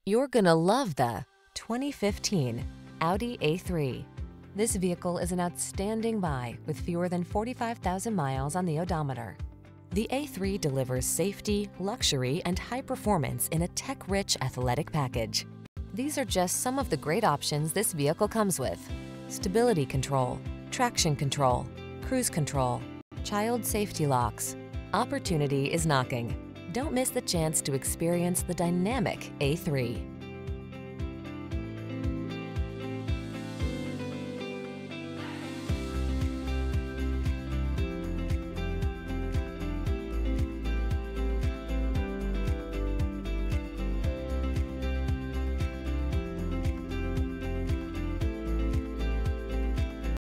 You're gonna love the 2015 Audi A3. This vehicle is an outstanding buy with fewer than 45,000 miles on the odometer. The A3 delivers safety, luxury, and high performance in a tech-rich athletic package. These are just some of the great options this vehicle comes with: stability control, traction control, cruise control, child safety locks. Opportunity is knocking. Don't miss the chance to experience the dynamic A3.